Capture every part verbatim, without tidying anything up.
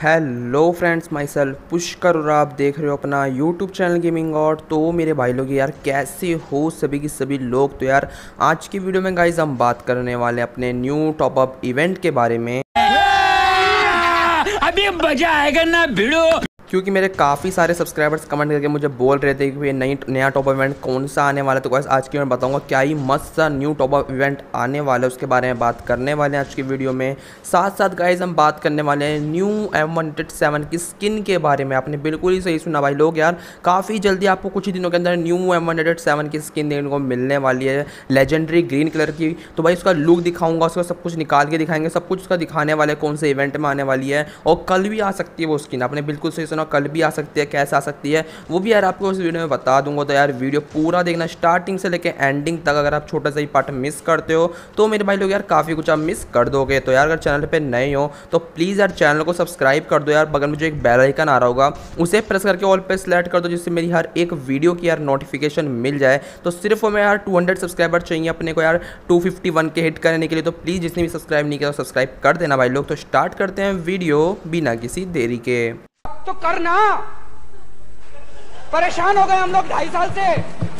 Hello friends, my self Pushkar और आप देख रहे हो अपना यूट्यूब चैनल गेमिंग और। तो मेरे भाई लोग यार कैसे हो सभी की सभी लोग। तो यार आज की वीडियो में गाइज हम बात करने वाले अपने न्यू टॉपअप इवेंट के बारे में। अभी मजा आएगा ना भिड़ो, क्योंकि मेरे काफ़ी सारे सब्सक्राइबर्स कमेंट करके मुझे बोल रहे थे कि ये नई नया टॉप अप इवेंट कौन सा आने वाला है। तो गाइस आज की मैं बताऊंगा क्या ही मस्त सा न्यू टॉप अप इवेंट आने वाला है, उसके बारे में बात करने वाले हैं आज की वीडियो में। साथ साथ गाइस हम बात करने वाले हैं न्यू एम वन सेवन की स्किन के बारे में। आपने बिल्कुल ही सही सुना भाई लोग, यार काफ़ी जल्दी आपको कुछ ही दिनों के अंदर न्यू एम वन सेवन की स्किन देखने को मिलने वाली है, लेजेंडरी ग्रीन कलर की। तो भाई उसका लुक दिखाऊंगा, उसका सब कुछ निकाल के दिखाएंगे, सब कुछ उसका दिखाने वाले कौन से इवेंट में आने वाली है। और कल भी आ सकती है वो स्किन, आपने बिल्कुल सही सुना, कल भी आ सकती है। कैसे आ सकती है वो भी यार आपको इस वीडियो में बता दूंगा। तो यार वीडियो पूरा देखना स्टार्टिंग से लेके एंडिंग तक। अगर आप छोटा सा ही पार्ट मिस करते हो तो मेरे भाई लोग यार काफ़ी कुछ आप मिस कर दोगे। तो यार अगर चैनल पे नए हो तो प्लीज़ यार चैनल को सब्सक्राइब कर दो यार। बगल में जो एक बेल आइकन आ रहा होगा उसे प्रेस करके ऑल पे सेलेक्ट कर दो, जिससे मेरी हर एक वीडियो की यार नोटिफिकेशन मिल जाए। तो सिर्फ मैं यार टू हंड्रेड सब्सक्राइबर चाहिए अपने को यार टू फिफ्टी वन के हिट करने के लिए। तो प्लीज़ जिसने भी सब्सक्राइब नहीं किया तो सब्सक्राइब कर देना भाई लोग। तो स्टार्ट करते हैं वीडियो बिना किसी देरी के। तो करना, परेशान हो गए हम लोग ढाई साल से,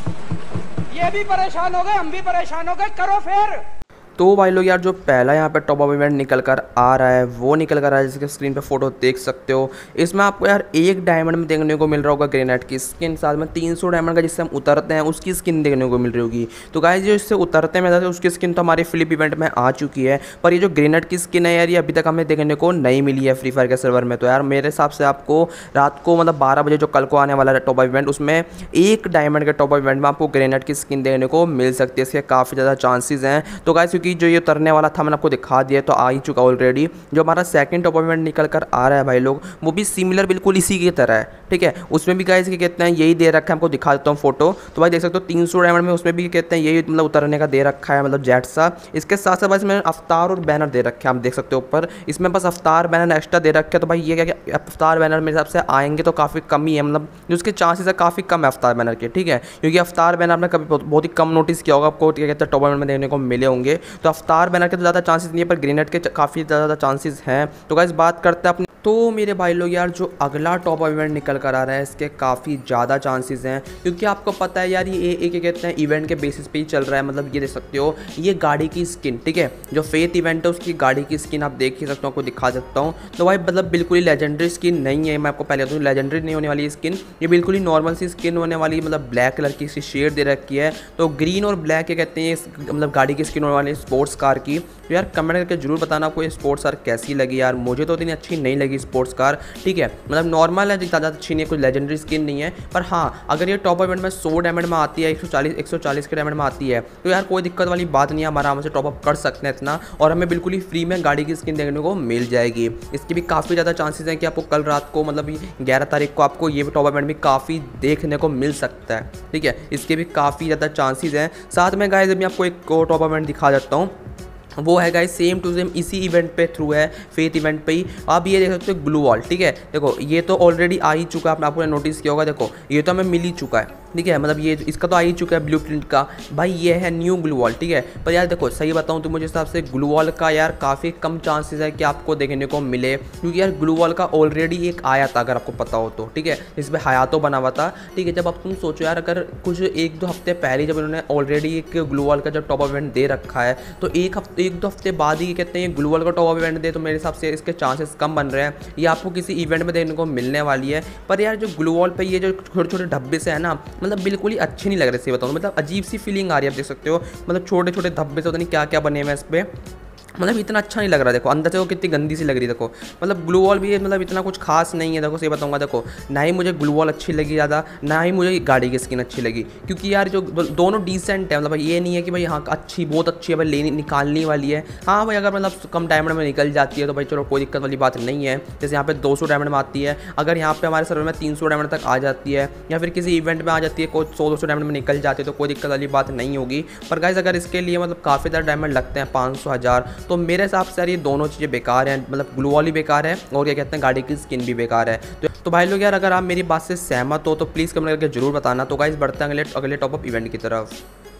ये भी परेशान हो गए, हम भी परेशान हो गए, करो फिर। तो भाई लोग यार जो पहला यहाँ पे टॉप अप इवेंट निकल कर आ रहा है वो निकल कर आ रहा है, जिसके स्क्रीन पे फोटो देख सकते हो। इसमें आपको यार एक डायमंड में देखने को मिल रहा होगा ग्रेनेड की स्किन, साथ में तीन सौ डायमंड का जिससे हम उतरते हैं उसकी स्किन देखने को मिल रही होगी। तो गाइस जो इससे उतरते में उसकी स्किन तो हमारे फ्लिप इवेंट में आ चुकी है, पर ये जो ग्रेनेड की स्किन है यार ये अभी तक हमें देखने को नहीं मिली है फ्री फायर के सर्वर में। तो यार मेरे हिसाब से आपको रात को मतलब बारह बजे जो कल को आने वाला है टॉप अप इवेंट, उसमें एक डायमंड के टॉप अप इवेंट में आपको ग्रेनेड की स्किन देखने को मिल सकती है। इसके काफ़ी ज़्यादा चांसेस हैं। तो गाइस क्योंकि जो ये उतरने वाला था मैंने आपको दिखा दिया, तो आ ही चुका ऑलरेडी। जो हमारा सेकंड टॉप इवेंट निकल कर आ रहा है भाई लोग, वो भी सिमिलर बिल्कुल इसी की तरह है, ठीक है। उसमें भी गाइस कहते हैं यही दे रखा है, आपको दिखा देता हूँ फोटो। तो भाई देख सकते हो तीन सौ डायमंड में उसमें भी कहते हैं यही मतलब उतरने का दे रखा है, मतलब जेट सा। इसके साथ साथ भाई इसमें अवतार और बैनर दे रखे हैं, आप देख सकते हो ऊपर। इसमें बस अवतार बैनर एक्स्ट्रा दे रखे हैं। तो भाई ये क्या क्या अवतार बैनर मेरे हिसाब से आएंगे तो काफ़ी कम ही है, मतलब जो उसके चांसेस है काफ़ी कम है अवतार बैनर के, ठीक है। क्योंकि अवतार बैनर आपने कभी बहुत ही कम नोटिस किया होगा, आपको क्या कहते हैं टॉप इवेंट में देखने को मिले होंगे। तो अवतार बैनर के तो ज़्यादा चांसेस नहीं है, पर ग्रेनेड के काफ़ी ज़्यादा चांसेस हैं। तो गाइस बात करते हैं अपने। तो मेरे भाई लोग यार जो अगला टॉप इवेंट निकल कर आ रहा है इसके काफ़ी ज़्यादा चांसेस हैं, क्योंकि आपको पता है यार ये एक क्या कहते हैं इवेंट के बेसिस पे ही चल रहा है। मतलब ये देख सकते हो ये गाड़ी की स्किन, ठीक है। जो फेथ इवेंट है उसकी गाड़ी की स्किन आप देख ही सकते हो, आपको दिखा सकता हूँ। तो भाई मतलब बिल्कुल ही लेजेंडरी स्किन नहीं है, मैं आपको पहले बताऊँ लेजेंडरी नहीं होने वाली स्किन, ये बिल्कुल ही नॉर्मल सी स्किन होने वाली। मतलब ब्लैक कलर की इसकी शेड दे रखी है। तो ग्रीन और ब्लैक क्या कहते हैं मतलब गाड़ी की स्किन होने वाली स्पोर्ट्स कार की। तो यार कमेंट करके जरूर बताना आपको ये स्पोर्ट्स कार कैसी लगी। यार मुझे तो इतनी अच्छी नहीं लगी स्पोर्ट्स कार, ठीक है। मतलब नॉर्मल है, ज़्यादा अच्छी नहीं है, कोई लेजेंडरी स्किन नहीं है। पर हाँ अगर ये टॉप इवेंट में सौ डायमंड में आती है, एक सौ चालीस एक सौ चालीस के डायमंड में आती है, तो यार कोई दिक्कत वाली बात नहीं है, हम आराम से टॉप अप कर सकते हैं इतना, और हमें बिल्कुल ही फ्री में गाड़ी की स्किन देखने को मिल जाएगी। इसकी भी काफ़ी ज़्यादा चांसेस हैं कि आपको कल रात को मतलब ग्यारह तारीख को आपको ये टॉप इवेंट भी काफ़ी देखने को मिल सकता है, ठीक है। इसके भी काफ़ी ज़्यादा चांसेस हैं। साथ में गाइस मैं आपको एक टॉप इवेंट दिखा देता हूँ, वो है गाइस सेम टू सेम इसी इवेंट पे थ्रू है, फेथ इवेंट पे ही। आप ये देख सकते हो ग्लू वॉल, ठीक है। देखो ये तो ऑलरेडी आ ही चुका है, आपने आपको नोटिस किया होगा। देखो ये तो हमें मिल ही चुका है, ठीक है। मतलब ये इसका तो आ ही चुका है ब्लूप्रिंट का। भाई ये है न्यू ग्लू वॉल, ठीक है। पर यार देखो सही बताऊँ तो मुझे हिसाब से ग्लू वॉल का यार काफ़ी कम चांसेस है कि आपको देखने को मिले, क्योंकि यार ग्लू वॉल का ऑलरेडी एक आया था अगर आपको पता हो तो, ठीक है। इसमें हयातो बना हुआ था, ठीक है। जब अब तुम सोचो यार अगर कुछ एक दो हफ्ते पहले जब इन्होंने ऑलरेडी एक ग्लू वॉल का जब टॉप इवेंट दे रखा है, तो एक हफ्ते एक दो हफ्ते बाद ही कहते हैं ग्लू वॉल का टॉप इवेंट दे, तो मेरे हिसाब से इसके चांसेस कम बन रहे हैं। ये आपको किसी इवेंट में देखने को मिलने वाली है। पर यार जो ग्लू वॉल पे ये जो छोटे छोटे धब्बे से है ना, मतलब बिल्कुल ही अच्छे नहीं लग रहे, सही बताऊँ मतलब अजीब सी फीलिंग आ रही है। आप देख सकते हो मतलब छोटे छोटे धब्बे से पता नहीं क्या क्या बने हुए हैं इस पर, मतलब इतना अच्छा नहीं लग रहा। देखो अंदर से वो कितनी गंदी सी लग रही है। देखो मतलब ग्लू वॉल भी मतलब इतना कुछ खास नहीं है। देखो सही बताऊंगा, देखो ना ही मुझे ग्लू वॉल अच्छी लगी ज़्यादा, ना ही मुझे गाड़ी की स्किन अच्छी लगी, क्योंकि यार जो दोनों डिसेंट है। मतलब ये नहीं है कि भाई हाँ अच्छी बहुत अच्छी है भाई लेनी निकालने वाली है। हाँ भाई अगर मतलब कम डायमंड में निकल जाती है तो भाई चलो कोई दिक्कत वाली बात नहीं है। जैसे यहाँ पे दो सौ डायमंड में आती है, अगर यहाँ पे हमारे सर्वर में तीन सौ डायमंड तक आ जाती है, या फिर किसी इवेंट में आ जाती है कोई सौ दो सौ डायमंड में निकल जाती है, तो कोई दिक्कत वाली बात नहीं होगी। पर गाइस अगर इसके लिए मतलब काफ़ी ज़्यादा डायमंड लगते हैं पाँच सौ हज़ार, तो मेरे हिसाब से यार ये दोनों चीज़ें बेकार हैं। मतलब ग्लू वॉल भी बेकार है और क्या कहते हैं गाड़ी की स्किन भी बेकार है। तो, तो भाई लोग यार अगर आप मेरी बात से सहमत हो तो प्लीज़ कमेंट करके जरूर बताना। तो गाइस बढ़ते हैं अगले अगले टॉप अप इवेंट की तरफ।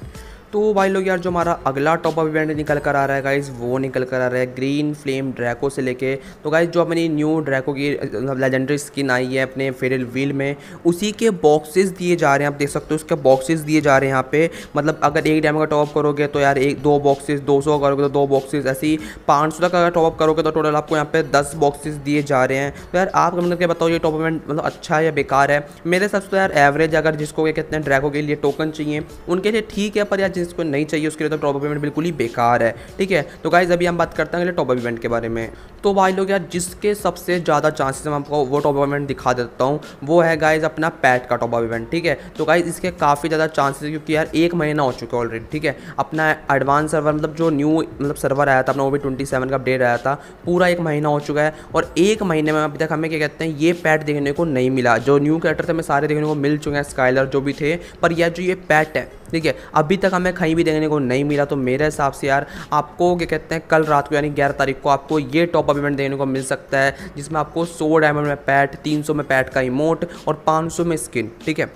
तो भाई लोग यार जो हमारा अगला टॉप अप इवेंट निकल कर आ रहा है गाइज, वो निकल कर आ रहा है ग्रीन फ्लेम ड्रैको से लेके। तो गाइज जो अपनी न्यू ड्रैको की लेजेंडरी स्किन आई है अपने फेरल व्हील में, उसी के बॉक्सेस दिए जा रहे हैं। आप देख सकते हो उसके बॉक्सेस दिए जा रहे हैं यहाँ पे। मतलब अगर एक डायमंड का टॉप करोगे तो यार एक दो बॉक्सेस, दो सौ करोगे तो दो बॉक्सेस, ऐसे ही पाँच सौ तक अगर टॉप करोगे तो टोटल आपको यहाँ पे दस बॉक्सेस दिए जा रहे हैं। तो यार आप कमेंट करके बताओ ये टॉप इवेंट मतलब अच्छा है या बेकार है। मेरे हिसाब से तो यार एवरेज, अगर जिसको ये कहते हैं ड्रैको के लिए टोकन चाहिए उनके लिए ठीक है, पर यार जिसको नहीं चाहिए उसके लिए तो टॉप अप इवेंट बिल्कुल ही बेकार है। ठीक है, तो गाइज अभी हम बात करते हैं टॉप अप इवेंट के बारे में। तो भाई लोग यार जिसके सबसे ज़्यादा चांसेस मैं आपको वो टॉप अप इवेंट दिखा देता हूँ, वो है गाइज अपना पैट का टॉप अप इवेंट। ठीक है, तो गाइज इसके काफ़ी ज़्यादा चांसेस है क्योंकि यार एक महीना हो चुका है ऑलरेडी। ठीक है, अपना एडवांस सर्वर मतलब जो न्यू मतलब सर्वर आया था अपना, वो भी ट्वेंटी सेवन का अपडेट आया था, पूरा एक महीना हो चुका है। और एक महीने में अभी तक हमें क्या कहते हैं ये पैट देखने को नहीं मिला। जो न्यू कैरेक्टर थे हमें सारे देखने को मिल चुके हैं, स्काइलर जो भी थे, पर यार जो ये पैट है ठीक है अभी तक हमें कहीं भी देखने को नहीं मिला। तो मेरे हिसाब से यार आपको क्या कहते हैं कल रात को यानी ग्यारह तारीख को आपको ये टॉप अप इवेंट देखने को मिल सकता है, जिसमें आपको सौ डायमंड में पैट, तीन सौ में पैट का इमोट और पाँच सौ में स्किन। ठीक है,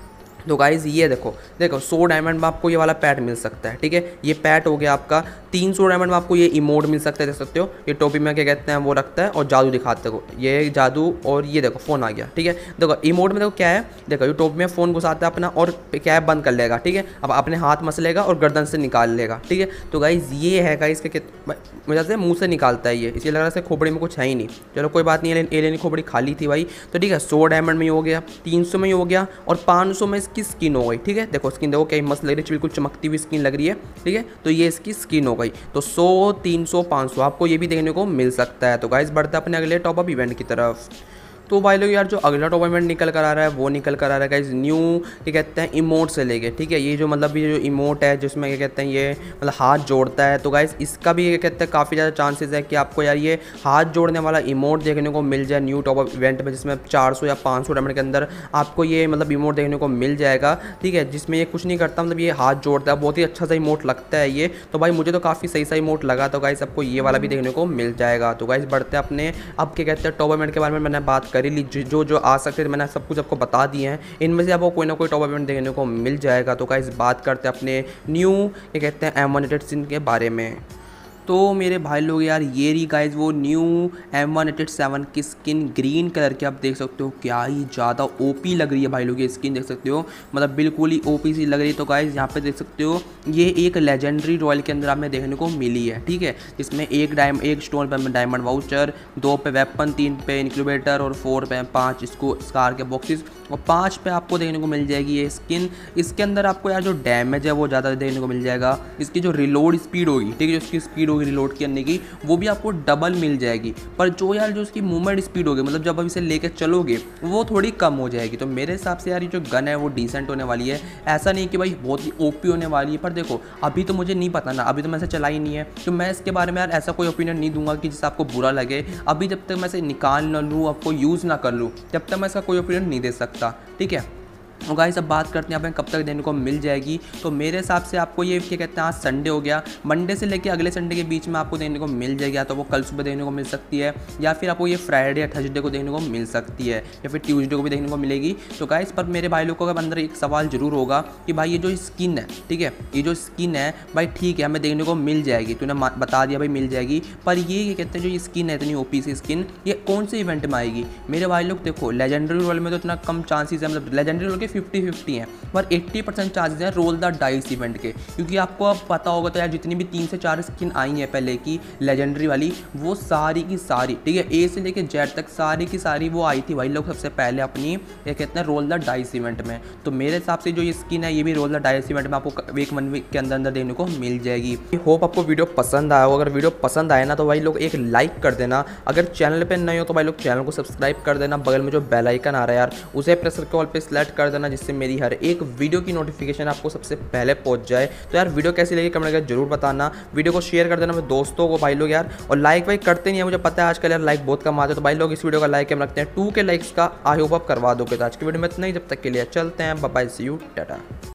तो गाइज़ ये देखो देखो सौ डायमंड में आपको ये वाला पैट मिल सकता है। ठीक है, ये पैट हो गया आपका। तीन सौ डायमंड में आपको ये इमोट मिल सकता है, देख सकते हो ये टोपी में क्या कहते हैं वो रखता है और जादू दिखाते हो, ये जादू। और ये देखो फ़ोन आ गया। ठीक है, देखो इमोट में देखो क्या है, देखो ये टोपी में फ़ोन घुसाता है अपना और क्या है बंद कर लेगा। ठीक है, अब अपने हाथ मसलेगा और गर्दन से निकाल लेगा। ठीक है, तो गाइज़ ये है गाइज़ के वजह से मुँह से निकालता है ये, इसलिए लग रहा है खोपड़ी में कुछ है ही नहीं। चलो कोई बात नहीं, एलियन की खोपड़ी खाली थी भाई। तो ठीक है, सौ डायमंड में ही हो गया, तीन सौ में ही हो गया और पाँच सौ में इसकी स्किन हो गई। ठीक है, देखो स्किन देखो क्या मस्त लग रही है, बिल्कुल चमकती हुई स्किन लग रही है। ठीक है, तो ये इसकी स्किन हो गई। तो सौ, तीन सौ, पाँच सौ आपको ये भी देखने को मिल सकता है। तो गाइस बढ़ते हैं अपने अगले टॉप अप इवेंट की तरफ। तो भाई लोग यार जो अगला टॉप इवेंट निकल कर आ रहा है वो निकल कर आ रहा है गाइस न्यू क्या कहते हैं इमोट से लेके। ठीक है, ये जो मतलब ये जो इमोट है जिसमें क्या कहते हैं ये मतलब हाथ जोड़ता है, तो गाइस इसका भी क्या कहते हैं काफ़ी ज़्यादा चांसेस है कि आपको यार ये हाथ जोड़ने वाला इमोट देखने को मिल जाए न्यू टॉप अप इवेंट में, जिसमें चार सौ या पाँच सौ डायमंड के अंदर आपको ये मतलब इमोट देखने को मिल जाएगा। ठीक है, जिसमें ये कुछ नहीं करता, मतलब ये हाथ जोड़ता है, बहुत ही अच्छा सा इमोट लगता है ये। तो भाई मुझे तो काफ़ी सही सा इमोट लगा, तो गाइस आपको ये वाला भी देखने को मिल जाएगा। तो गाइस बढ़ते हैं अपने अब क्या कहते हैं टॉप इवेंट के बारे में मैंने बात करी ली, जो जो आ सकते थे मैंने सब कुछ आपको बता दिए हैं, इनमें से आपको कोई ना कोई टॉप इवेंट देखने को मिल जाएगा। तो गाइस बात करते हैं अपने न्यू क्या कहते हैं एम वन एट सिन के बारे में। तो मेरे भाई लोग यार ये रही गाइज वो new M one eight seven की स्किन ग्रीन कलर की, आप देख सकते हो क्या ही ज़्यादा ओपी लग रही है भाई लोग। ये स्किन देख सकते हो मतलब बिल्कुल ही ओपी सी लग रही है। तो गाइज यहाँ पे देख सकते हो ये एक लेजेंडरी रॉयल के अंदर हमें देखने को मिली है। ठीक है, जिसमें एक डायम एक स्टोन पे डायमंड वाउचर, दो पे वेपन, तीन पे इंक्यूबेटर और फोर पे पाँच इसको स्कार के बॉक्सेस और पाँच पे आपको देखने को मिल जाएगी ये स्किन। इसके अंदर आपको यार जो डैमेज है वो ज़्यादा देखने को मिल जाएगा। इसकी जो रिलोड स्पीड होगी, ठीक है, जो इसकी स्पीड होगी रिलोड करने की वो भी आपको डबल मिल जाएगी। पर जो यार जो इसकी मूवमेंट स्पीड होगी, मतलब जब आप इसे लेकर चलोगे वो थोड़ी कम हो जाएगी। तो मेरे हिसाब से यार ये जो गन है वो डिसेंट होने वाली है। ऐसा नहीं कि भाई बहुत ही ओपी होने वाली है, पर देखो अभी तो मुझे नहीं पता ना, अभी तो मैं इसे चलाई नहीं है, तो मैं इसके बारे में यार ऐसा कोई ओपिनियन नहीं दूंगा कि जिससे आपको बुरा लगे। अभी जब तक मैं इसे निकाल ना लूँ, आपको यूज़ ना कर लूँ, तब तक मैं इसका कोई ओपिनियन नहीं दे सकता। ठीक है, तो गाइस अब बात करते हैं यहाँ पे कब तक देने को मिल जाएगी। तो मेरे हिसाब से आपको ये क्या कहते हैं आज संडे हो गया, मंडे से लेके अगले संडे के बीच में आपको देखने को मिल जाएगी। या तो वो कल सुबह देखने को मिल सकती है, या फिर आपको ये फ्राइडे या थर्सडे को देखने को मिल सकती है, या फिर ट्यूसडे को भी देखने को मिलेगी। तो गाइस पर मेरे भाई लोग को अंदर एक सवाल जरूर होगा कि भाई ये जो स्किन है, ठीक है, ये जो स्किन है भाई ठीक है हमें देखने को मिल जाएगी, तूने बता दिया भाई मिल जाएगी, पर ये कहते हैं जो ये स्किन है इतनी ओपी सी स्किन, ये कौन से इवेंट में आएगी। मेरे भाई लोग देखो लेजेंडरी रोल में तो इतना कम चांसेस है, मतलब लेजेंडरी रोल के फिफ्टी फिफ्टी हैं, पर अस्सी परसेंट चांसेस हैं रोल द डाइस इवेंट के। क्योंकि आपको अब पता होगा तो यार जितनी भी तीन से चार स्किन आई हैं पहले की लेजेंडरी वाली, वो सारी की सारी ठीक है ए से लेके जेड तक सारी की सारी वो आई थी भाई लोग सबसे पहले अपनी ये कहते हैं रोल द डाइस इवेंट में। तो मेरे हिसाब से जो ये स्किन है ये भी रोल द डाइस इवेंट में आपको वीक वन वीक के अंदर अंदर देखने को मिल जाएगी। होप आपको वीडियो पसंद आया हो। अगर वीडियो पसंद आए ना तो भाई लोग एक लाइक कर देना, अगर चैनल पर नए हो तो भाई लोग चैनल को सब्सक्राइब कर देना, बगल में जो बेल आइकन आ रहा है यार उसे प्रेस करके ऑल पे सेलेक्ट कर देना, जिससे मेरी हर एक वीडियो की नोटिफिकेशन आपको सबसे पहले पहुंच जाए। तो यार वीडियो कैसी लगी कमेंट करके जरूर बताना, वीडियो को शेयर कर देना अपने दोस्तों को भाई लोग यार, और लाइक वाइक करते नहीं है मुझे पता है आजकल यार लाइक बहुत कम आते हैं। तो भाई लोग इस वीडियो का लाइक हम रखते हैं टू के लाइक्स का, आई होप आप करवा दोगे। तो आज की वीडियो में इतना ही, जब तक के लिए चलते हैं, bye bye, see you, Tata.